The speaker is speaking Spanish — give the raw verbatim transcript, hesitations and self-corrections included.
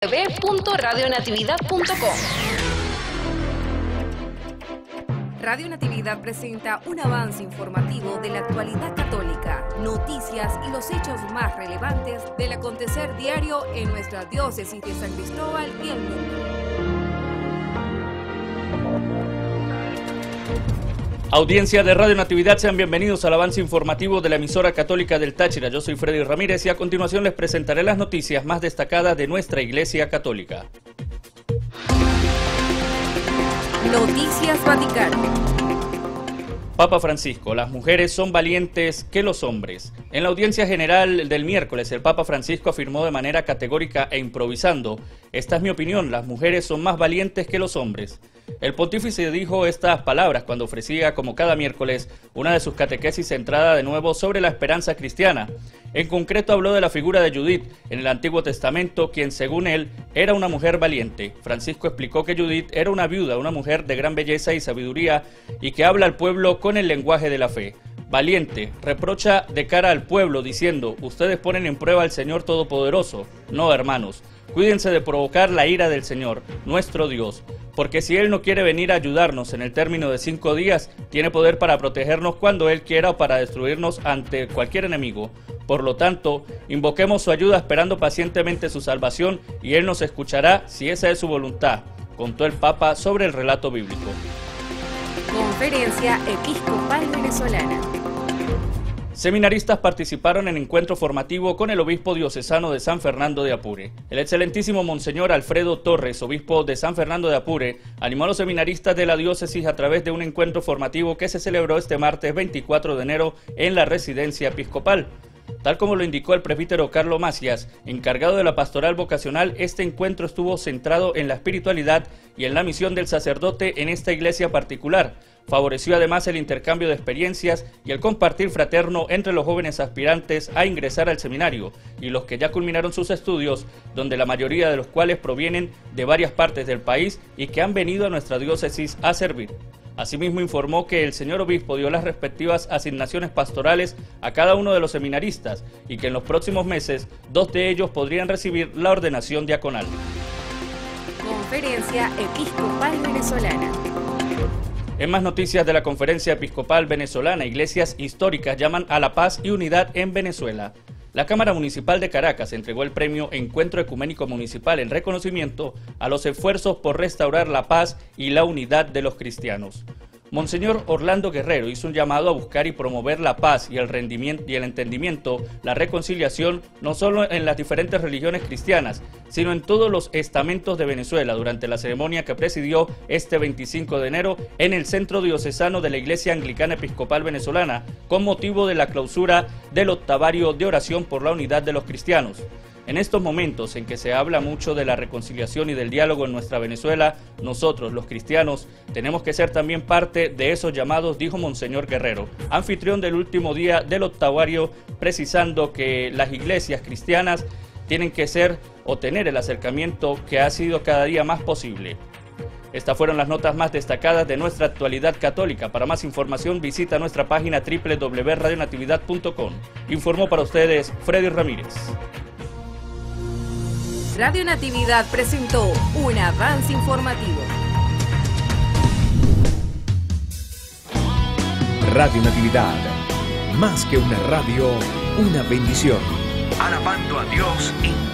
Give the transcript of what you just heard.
w w w punto radio natividad punto com. Radio Natividad presenta un avance informativo de la actualidad católica, noticias y los hechos más relevantes del acontecer diario en nuestra diócesis de San Cristóbal y el mundo. Audiencia de Radio Natividad, sean bienvenidos al avance informativo de la emisora católica del Táchira. Yo soy Freddy Ramírez y a continuación les presentaré las noticias más destacadas de nuestra Iglesia Católica. Noticias Vaticano. Papa Francisco, las mujeres son valientes que los hombres. En la audiencia general del miércoles, el Papa Francisco afirmó de manera categórica e improvisando: esta es mi opinión, las mujeres son más valientes que los hombres. El pontífice dijo estas palabras cuando ofrecía, como cada miércoles, una de sus catequesis centrada de nuevo sobre la esperanza cristiana. En concreto habló de la figura de Judith en el Antiguo Testamento, quien según él era una mujer valiente. Francisco explicó que Judith era una viuda, una mujer de gran belleza y sabiduría y que habla al pueblo con el lenguaje de la fe. Valiente, reprocha de cara al pueblo diciendo: ustedes ponen en prueba al Señor Todopoderoso. No, hermanos, cuídense de provocar la ira del Señor, nuestro Dios, porque si Él no quiere venir a ayudarnos en el término de cinco días, tiene poder para protegernos cuando Él quiera o para destruirnos ante cualquier enemigo. Por lo tanto, invoquemos su ayuda esperando pacientemente su salvación y Él nos escuchará si esa es su voluntad, contó el Papa sobre el relato bíblico. Conferencia Episcopal Venezolana. Seminaristas participaron en encuentro formativo con el obispo diocesano de San Fernando de Apure. El excelentísimo Monseñor Alfredo Torres, obispo de San Fernando de Apure, animó a los seminaristas de la diócesis a través de un encuentro formativo que se celebró este martes veinticuatro de enero en la residencia episcopal. Tal como lo indicó el presbítero Carlos Macías, encargado de la pastoral vocacional, este encuentro estuvo centrado en la espiritualidad y en la misión del sacerdote en esta iglesia particular. Favoreció además el intercambio de experiencias y el compartir fraterno entre los jóvenes aspirantes a ingresar al seminario y los que ya culminaron sus estudios, donde la mayoría de los cuales provienen de varias partes del país y que han venido a nuestra diócesis a servir. Asimismo informó que el señor obispo dio las respectivas asignaciones pastorales a cada uno de los seminaristas y que en los próximos meses dos de ellos podrían recibir la ordenación diaconal. Conferencia Episcopal Venezolana. En más noticias de la Conferencia Episcopal Venezolana, iglesias históricas llaman a la paz y unidad en Venezuela. La Cámara Municipal de Caracas entregó el premio Encuentro Ecuménico Municipal en reconocimiento a los esfuerzos por restaurar la paz y la unidad de los cristianos. Monseñor Orlando Guerrero hizo un llamado a buscar y promover la paz y el rendimiento y el entendimiento, la reconciliación, no solo en las diferentes religiones cristianas, sino en todos los estamentos de Venezuela durante la ceremonia que presidió este veinticinco de enero en el Centro Diocesano de la Iglesia Anglicana Episcopal Venezolana, con motivo de la clausura del octavario de oración por la unidad de los cristianos. En estos momentos en que se habla mucho de la reconciliación y del diálogo en nuestra Venezuela, nosotros, los cristianos, tenemos que ser también parte de esos llamados, dijo Monseñor Guerrero, anfitrión del último día del octavario, precisando que las iglesias cristianas tienen que ser o tener el acercamiento que ha sido cada día más posible. Estas fueron las notas más destacadas de nuestra actualidad católica. Para más información visita nuestra página doble u doble u doble u punto radio natividad punto com. Informó para ustedes Freddy Ramírez. Radio Natividad presentó un avance informativo. Radio Natividad, más que una radio, una bendición. Alabando a Dios y